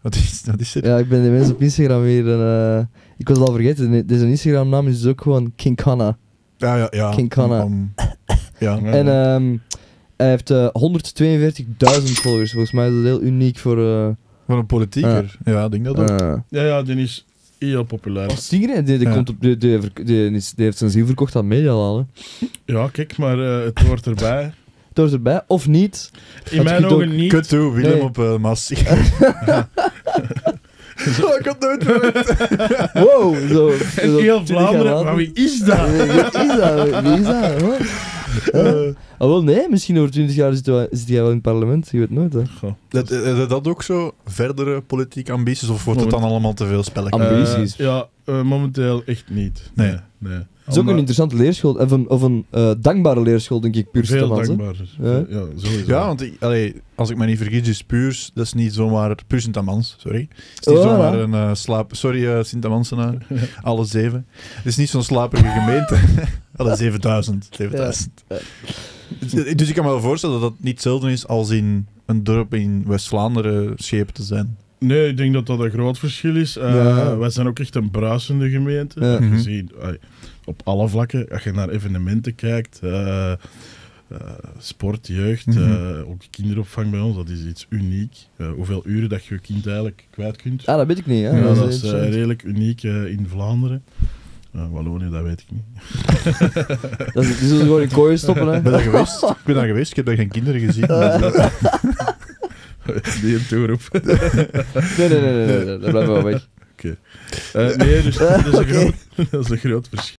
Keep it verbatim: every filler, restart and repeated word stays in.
Wat is, wat is er? Ja, ik ben de mensen op Instagram weer... En, uh, ik was het al vergeten, deze Instagram-naam is dus ook gewoon King Kana. Ja, ja, ja. King Kana. Om, om, ja. Ja. En um, hij heeft uh, honderdtweeënveertigduizend volgers. Volgens mij is dat heel uniek voor... Uh, voor een politieker. Uh, ja, ik denk dat ook. Uh, ja, ja, die is heel populair. Als Tigre, die, die, ja. komt op, die, die, die, die, die heeft zijn ziel verkocht aan Medialal. Ja, kijk, maar uh, het hoort erbij. Het hoort erbij, of niet. In mijn ogen niet. Kut toe, Willem nee. op uh, Mas. Ja. Oh, ik had nooit verwacht. Wow, zo. En zo heel Vlaanderen, maar wie is dat? Wie is dat? Wie is dat? Huh? Uh, oh, wel, nee, misschien over twintig jaar zit hij wel in het parlement. Je weet nooit, hè. Goh, dat, is dat ook zo? Verdere politieke ambities? Of wordt het dan allemaal te veel spelletjes? Ambities? Uh, ja, uh, momenteel echt niet. Nee. nee, nee. Het is ook een interessante leerschool, of een, of een uh, dankbare leerschool, denk ik, Puurs Veel Stemans, dankbaar. Ja, ja sowieso. Ja, want ik, allee, als ik me niet vergis, is Puurs, dat is niet zomaar... Puurs Sint-Amans, sorry. Het is niet oh, zomaar ja. een uh, slaap... Sorry, uh, Sint-Amansenaar. Alle zeven. Het is niet zo'n slaperige gemeente. Alle zevenduizend. zevenduizend. Ja. Dus, dus ik kan me wel voorstellen dat dat niet hetzelfde is als in een dorp in West-Vlaanderen schepen te zijn. Nee, ik denk dat dat een groot verschil is. Uh, Ja. Wij zijn ook echt een bruisende gemeente. Ja. Mm-hmm. Gezien, uh, op alle vlakken, als je naar evenementen kijkt, uh, uh, sport, jeugd, mm-hmm. uh, ook kinderopvang bij ons, dat is iets uniek. Uh, hoeveel uren dat je je kind eigenlijk kwijt kunt. Ah, dat weet ik niet. Hè? Ja, dat, dat is is uh, redelijk uniek uh, in Vlaanderen. Uh, Wallonië, dat weet ik niet. dat is, die zullen gewoon in kooien stoppen. Hè? Ik ben daar geweest. Ik ben daar geweest. Ik heb daar geen kinderen gezien. Die een toer op. nee, nee, nee, nee, nee, dat blijven we weg. Oké. Okay. Uh, nee, dus dat is, een okay. groot, dat is een groot verschil.